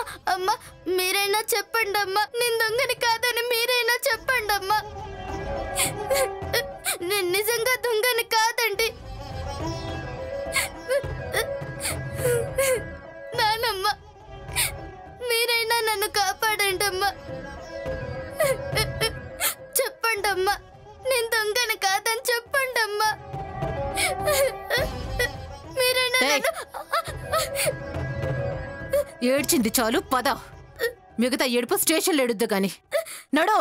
అమ్మ మీరైనా చెప్పండి అమ్మా, నేను దొంగని కాదని మీరైనా చెప్పండి అమ్మా. నేను నిజంగా దొంగని కాదండి. నానమ్మ మీరైనా నన్ను కాపాడండి అమ్మా. చెప్పండి అమ్మా, నేను దొంగని కాదని చెప్పండి అమ్మా. మీరైనా ఏడ్చింది చాలు, పద. మిగతా ఏడుపు స్టేషన్లో ఏడుద్దు గాని నడో.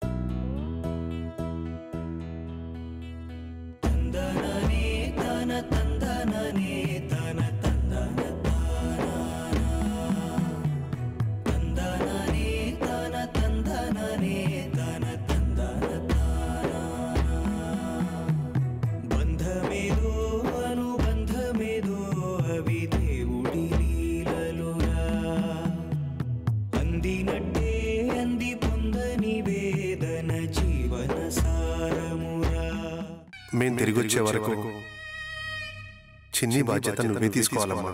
మేము తిరిగి వచ్చే వరకు చిన్ని బాధ్యత నువ్వే తీసుకోవాలమ్మా.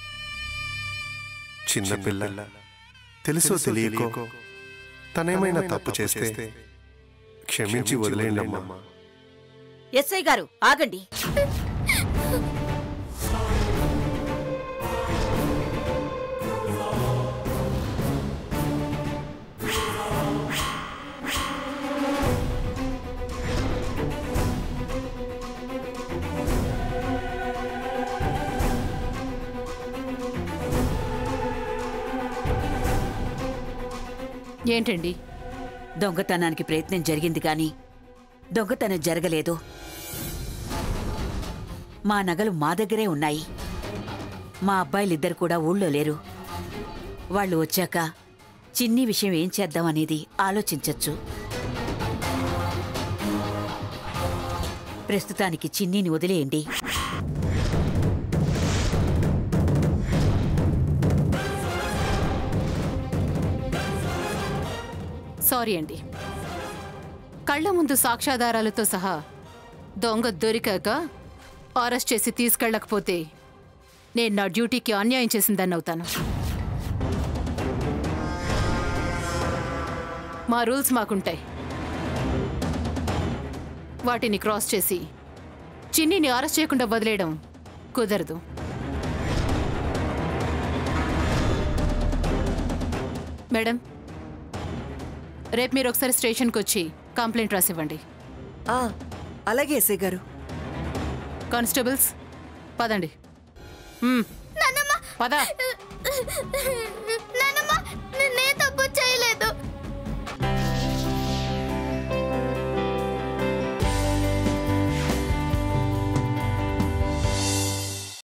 చిన్నపిల్ల తెలుసో తెలియకో తనేమైనా తప్పు చేస్తే క్షమించి వదిలేయండి అమ్మా. ఎస్ఐ గారు ఆగండి. ఏంటండి? దొంగతనానికి ప్రయత్నం జరిగింది కానీ దొంగతనం జరగలేదు. మా నగలు మా దగ్గరే ఉన్నాయి. మా అబ్బాయిలిద్దరు కూడా ఊళ్ళో లేరు. వాళ్ళు వచ్చాక చిన్ని విషయం ఏం చేద్దామనేది ఆలోచించచ్చు. ప్రస్తుతానికి చిన్నీని వదిలేయండి. సారీ అండి. కళ్ల ముందు సాక్ష్యాధారాలతో సహా దొంగ దొరికాక అరెస్ట్ చేసి తీసుకెళ్ళకపోతే నేను నా డ్యూటీకి అన్యాయం చేసిందని అవుతాను. మా రూల్స్ మాకుంటాయి. వాటిని క్రాస్ చేసి చిన్నిని అరెస్ట్ చేయకుండా వదిలేయడం కుదరదు. మేడం, రేపు మీరు ఒకసారి స్టేషన్కి వచ్చి కంప్లైంట్ రాసివ్వండి. అలాగే ఎస్ఐ గారు. కానిస్టేబుల్స్ పదండి. పద.